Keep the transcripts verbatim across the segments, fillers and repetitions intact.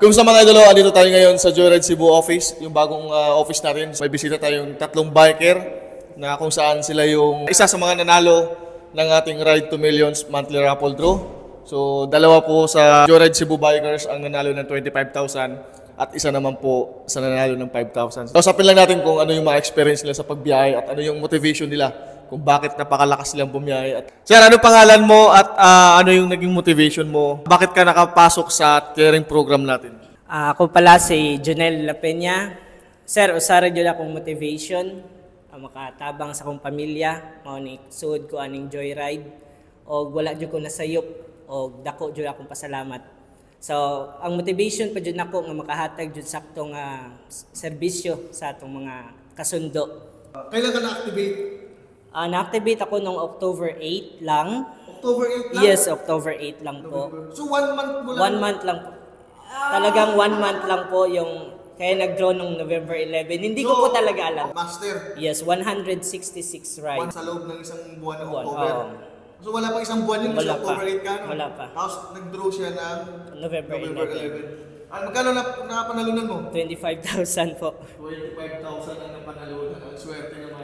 Kung sa mga idolo, andito tayo ngayon sa Joyride Cebu office, yung bagong uh, office natin. May bisita tayong tatlong biker na kung saan sila yung isa sa mga nanalo ng ating Ride to Millions monthly raffle draw. So, dalawa po sa Joyride Cebu bikers ang nanalo ng twenty-five thousand at isa naman po sa nanalo ng five thousand. So, usapin lang natin kung ano yung mga experience nila sa pagbiyahe at ano yung motivation nila kung bakit napakalakas nilang bumiyahe. At, sir, ano pangalan mo at uh, ano yung naging motivation mo? Bakit ka nakapasok sa caring program natin? Uh, ako pala si Jonel Lapenya. Sir, usara dyan akong motivation. Uh, makatabang sa akong pamilya. Maunik, suod ko aning joyride. O wala dyan ko nasayop. O dako dyan akong pasalamat. So, ang motivation pa dyan ako nga makahatag dyan sa itong uh, serbisyo sa itong mga kasundo. Uh, kailan ka na-activate? Uh, na-activate ako noong October eighth lang. October eighth lang? Yes, October eighth lang po. So, one month mo lang? One month lang po. Talagang one month lang po yung kaya nag-draw nung November eleventh. Hindi so, ko po talaga alam. Master? Yes, one hundred sixty-six rides. Sa loob ng isang buwan ng buwan, October? Oh. So wala pa isang buwan yun? Wala October eighth ka? No? Wala pa. Tapos nag-draw siya ng November, November eleventh. Ano, magkano na nakapanalunan mo? twenty-five thousand po. twenty-five thousand ang napanalunan. Ang swerte naman.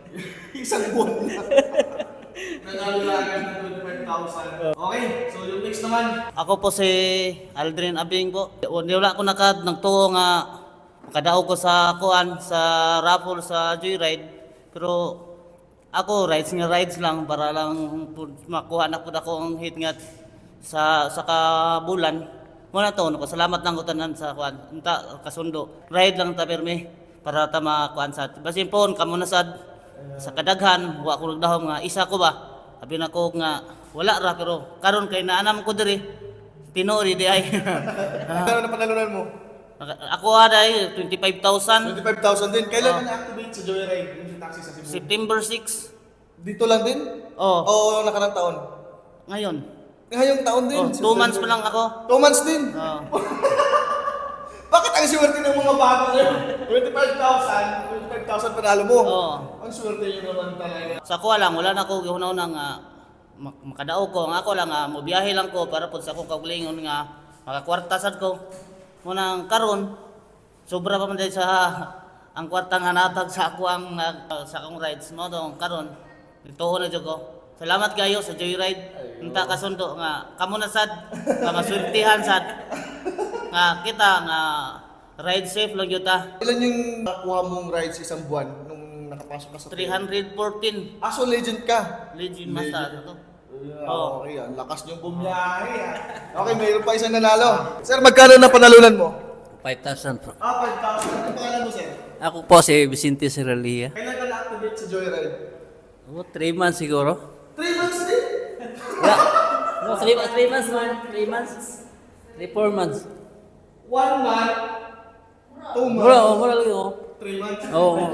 Isang buwan na. Nanalulagan ng twenty-five thousand. Okay, so yung next naman. Ako po si Aldrin Abing po. Wala ko nakad ng tuo nga makadaog ko sa kuan sa raffle sa Joyride. Pero ako rides nga rides lang para lang makuha na pud ako ang hit nga sa sa kabulan. Muna to, salamat lang ko tanan sa kuan. Unta kasundo. Ride lang ta permi para ta makuan sa. Basin po kamo na sad sa kadaghan wa ko nagdahom nga isa ko ba. Abi na ko nga wala ra pero karon kay naanam ko diri. Tinuod di ay. Ano na panalunan mo? Ako aday twenty-five thousand. twenty-five thousand din. Kailan ka na-activate sa Joyride yung taxi sa Cebu? September sixth. Dito lang din? Oo. Oo, nakarang taon. Ngayon. Ngayong taon din. Oh, two months pa lang ako. Two months din? Oo. Bakit ang swerte ng mga bago ngayon? twenty-five thousand, twenty-five thousand panalo mo. Oo. Ang swerte nyo naman talaga. Sa ko lang, wala na ko gihunaw nang uh, makadaog ko. Ang ako lang, uh, mobiyahe lang ko para po sa akong kaugalingon nga makakwarta sad ko. Munang karon, sobra pa man dahil sa ang kwartang hanatag sa ako ang uh, sa akong rides mo dong karon. Ito na jud ko. Salamat kayo sa Joyride. Unta kasundo nga kamo na sad nga maswertihan sad. Nga kita nga ride safe lang yun ta. Ilan yung nakuha mong rides isang buwan nung nakapasok ka sa three hundred fourteen. Ah, so legend ka? Legend master to. Yeah, oh. Okay, ang lakas niyong bumiyahe. Okay, mayroon pa isang nanalo. Sir, magkano na panalunan mo? five thousand po. Ah, five thousand. Ano pangalan mo, sir? Ako po si Vicente Seralia. Kailan ka na-activate sa Joyride? Oh, three months siguro. three months din? Yeah. No, three, three months man. three months. three, four months. one month? two months? Mura, oh, mura lagi oh. three months? Oo. Oh,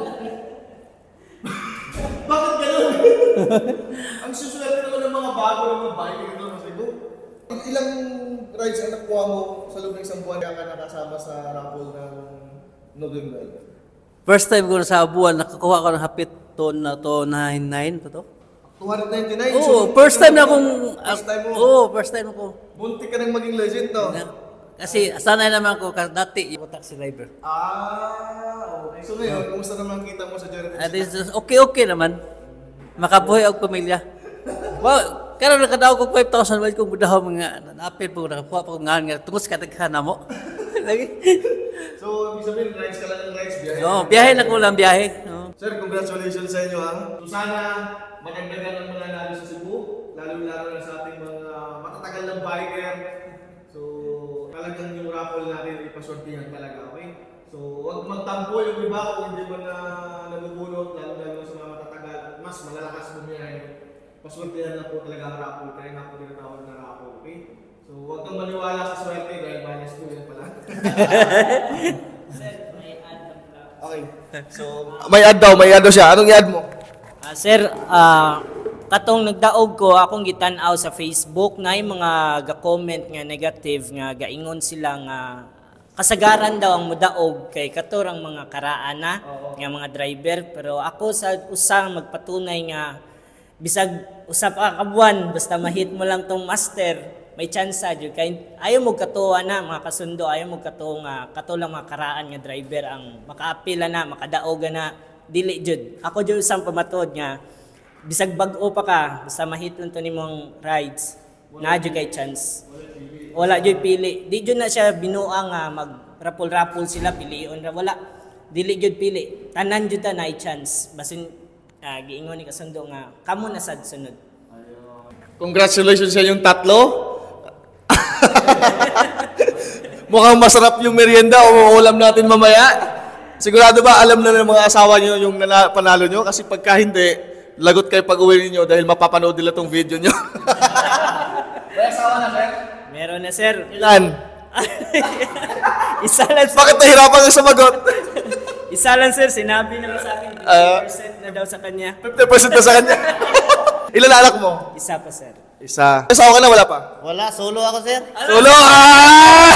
Bakit ganun? Ang suswerte naman ng mga bago ng mga bike dito sa Cebu. Ilang rides ang nakuha mo sa loob ng isang buwan kaya ka nakasama sa raffle ng November? First time ko na sa buwan, nakakuha ko ng hapit to na to ninety-nine to to. two ninety-nine? Oo, So, first time na akong... First time mo? Oo, first time ko. Buntik ka nang maging legend, no? Kasi sanay naman ko kasi dati yung taxi driver. Ah, okay. So ngayon, kumusta naman kita mo sa Joyride? At least, okay-okay naman. Makabuhay ang pamilya. Wow, kaya nakadaw ko five thousand wala kong budaw mga napil po nakakuha pa ko nga nga tungos ka taghan mo. Lagi. So, ibig sabihin, rides ka lang ng rides, biyahe? Oo, biyahe na ko lang biyahe. Oo. Sir, congratulations sa inyo, ha? So, sana magandang ang mga nalo sa Cebu, lalo-lalo na sa ating mga matatagal ng biker. So, talagang yung raffle natin ipaswertihan talaga, okay? So, huwag magtampo yung iba kung hindi man na nabubulot, lalo-lalo sa mga matatagal, mas malalakas bumiyahe. Paswertihan na po talaga ang raffle, kaya nga po tinatawag na raffle, okay? So, huwag kang maniwala sa swerte dahil minus two yan pala. Sir, may ad lang pala. Okay. So, may ad daw, may ad daw siya. Anong i-ad mo? Uh, sir, ah... Uh, katong nagdaog ko akong gitan-aw sa Facebook na yung mga ga-comment nga negative nga gaingon sila nga kasagaran daw ang mudaog kay katurang mga karaan na nga mga driver pero ako sa usang magpatunay nga bisag usa pa ka buwan basta mahit mo lang tong master may chance sa jud kay ayaw mo katuwa na mga kasundo, ayaw mo katuwa nga kato lang mga karaan nga driver ang makaapila na, makadaoga na dili jud. Ako jud isang pamatod nga bisag bag-o pa ka, basta mahiton to nimong rides, na jud kay chance. Wala jud pili. Di jud na siya binuang nga mag-rapol-rapol sila pilion ra wala. Dili jud pili. Tanan jud ta na chance. Basin uh, giingon ni kasundo nga kamo na sad sunod. Congratulations sa inyong tatlo. Mukhang masarap yung merienda o ulam natin mamaya. Sigurado ba alam na ng mga asawa niyo yung nana- panalo niyo? Kasi pagka hindi, lagot kayo pag uwi niyo dahil mapapanood nila tong video niyo. May asawa na, sir? Meron na sir. Ilan? Isa lang sir. Bakit nahirapan ka sumagot? Isa lang sir, sinabi naman sa akin Ah. fifty percent na daw sa kanya. fifty percent na sa kanya. Ilan anak mo? Isa pa sir. Isa. May asawa ka na, wala pa? Wala, solo ako, sir. Solo! Ah!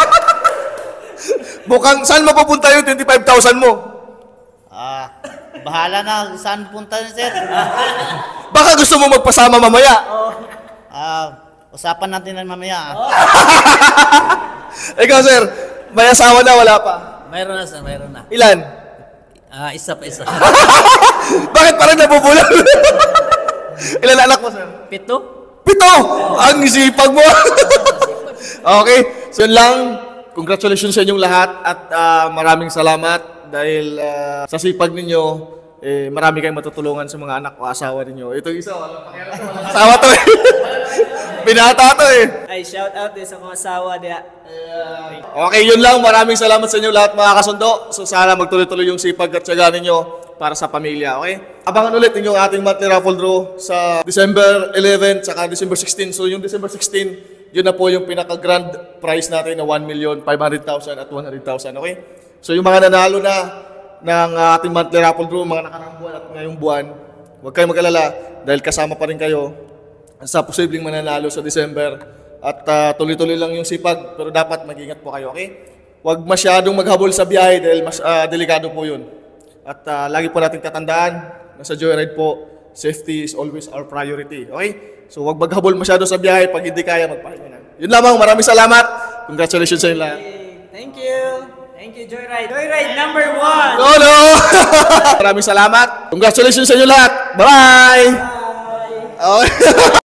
Mukhang, saan mapupunta yung twenty-five thousand mo? Ah, bahala na saan punta niyo, sir. Baka gusto mo magpasama mamaya. Ah, usapan natin na mamaya. ah. Ikaw, sir, may asawa na, wala pa? Mayroon na sir, mayroon na. Ilan? Ah, isa pa isa. Bakit parang nabubulan? Ilan anak mo, sir? Pito? Pito! Ang sipag mo! Okay, so yun lang. Congratulations sa inyong lahat at ah, maraming salamat dahil ah, sa sipag ninyo, eh, marami kayong matutulungan sa mga anak o asawa ninyo. Ito isa, walang pakialam to, walang asawa to eh. Binata to eh. Ay, shout out din sa mga asawa diya. Okay, yun lang. Maraming salamat sa inyo lahat mga kasundo. So sana magtuloy-tuloy yung sipag at tiyaga ninyo para sa pamilya, okay? Abangan ulit yung ating monthly raffle draw sa December eleventh saka December sixteenth. So yung December sixteenth, yun na po yung pinaka-grand prize natin na one million five hundred thousand at one hundred thousand, okay? So yung mga nanalo na ng uh, ating monthly raffle draw, mga nakarang buwan at ngayong buwan, huwag kayong mag-alala dahil kasama pa rin kayo sa posibleng mananalo sa December. At uh, tuloy-tuloy lang yung sipag, pero dapat mag-ingat po kayo, okay? Huwag masyadong maghabol sa biyahe dahil mas uh, delikado po yun. At uh, lagi po natin tatandaan na sa Joyride po, safety is always our priority, okay? So huwag maghabol masyado sa biyahe, pag hindi kaya, magpahinga na. Yun lamang, maraming salamat. Congratulations sa inyo lahat. Thank you. Thank you, Joyride. Joyride number one. No, no! Maraming salamat. Congratulations sa inyo lahat. Bye-bye! Bye. Okay.